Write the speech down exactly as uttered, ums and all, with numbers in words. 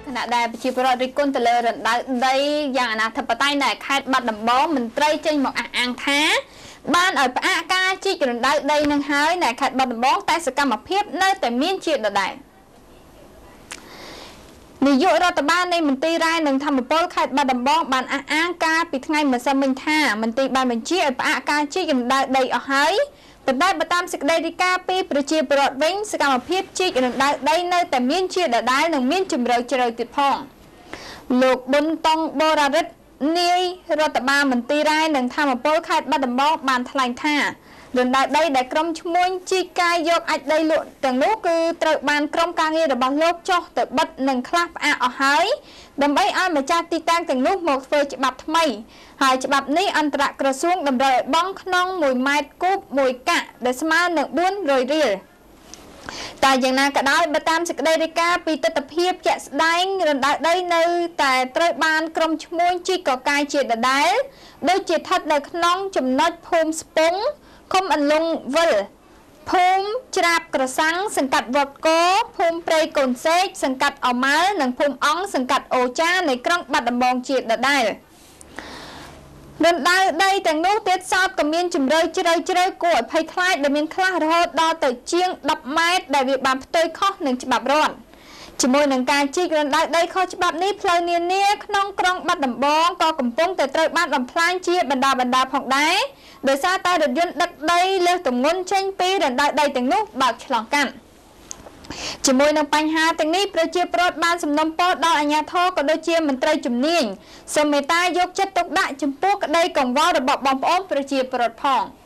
Nãy đây chỉ có đi con từ lời đây đây dạng là thập tay này khai bắt đầm bó mình tray trên một ăn thá ban ở a ca chi rồi đây đây nâng hái này khai bắt đầm bó tay sự cam một phép nơi tại miên chuyện ở đây nị dụ ra từ ban này mình ti ra nâng thầm một bó khai bắt đầm bó ban a ca bị ngay mà sao mình tha mình ti ban mình chia ở a ca chi rồi đây đây ở hái từ đây bắt tam sực đây đi ca piประជាប្រវត្តិវិញសកម្មភាពជីកនឹងដៃនៅតែមានជាដដែលនឹងមានជំរឿជ្រៅទៀតផងលោកប៊ុនតុងបូរ៉ារិតនាយរដ្ឋបាលមន្ទីររ៉ែនិងធម្មពលខេត្តបាត់ដំបងបានថ្លែងថារណ្ដៅដីដែលក្រុមឈ្មួញជីកកាយយកអាចដីលក់ទាំងនោះគឺត្រូវបានក្រុមការងាររបស់លោកចុះទៅបិទនិងខ្លះផ្អាកអស់ហើយដើម្បីឲ្យម្ចាស់ទីតាំងទាំងនោះមកធ្វើច្បាប់ថ្មីហើយច្បាប់នេះអន្តរក្រសួងតម្រូវឲ្យបង់ក្នុងមួយម៉ែត្រគូបមួយកាក់ដែលស្មើនឹងបួនរយរៀលតែយ៉ាងណាក៏ដោយបើតាមសេចក្តីរាយការណ៍ពីទស្សនវិជ្ជាជាក់ស្ដែងរណ្ដៅដីនៅតែត្រូវបានក្រុមឈ្មួញជីកកកាយជាដដែលដូចជាស្ថិតនៅក្នុងចំណុចភូមិស្ពងឃុំអន្លង់វិលភូមិច្រាបក្រសាំងសង្កាត់វត្តកោភូមិព្រៃកូនសេកសង្កាត់អម៉ាល់និងភូមិអង្គសង្កាត់អូចានៃក្រុងបាត់ដំបងជាដដែលរណ្ដៅដីទាំងនោះទៀតសោតក៏មានជំរឿជ្រៅជ្រៅគួរឲ្យភ័យខ្លាចដែលមានខ្លះរហូតដល់ទៅជាងដប់ម៉ែត្រដែលវាបានផ្ទុយខុសនឹងច្បាប់រដ្ឋជាមួយនឹងការជីករណ្ដៅដីខុសច្បាប់នេះផ្លូវនានាក្នុងក្រុងបាត់ដំបងក៏កំពុងតែត្រូវបានបំផ្លាញជាបណ្ដាបណ្ដាផងដែរដោយសារតែរថយន្តដឹកដីលើសទម្ងន់ចេញពីរណ្ដៅដីទាំងនោះបើកឆ្លងកាត់ជាមួយនឹងបញ្ហាទាំងនេះប្រជាពលរដ្ឋបានសំណូមពរដល់អាជ្ញាធរក៏ដូចជាមន្ត្រីជំនាញសូមមេត្តាយកចិត្តទុកដាក់ចំពោះក្តីកង្វល់របស់បងប្អូនប្រជាពលរដ្ឋផង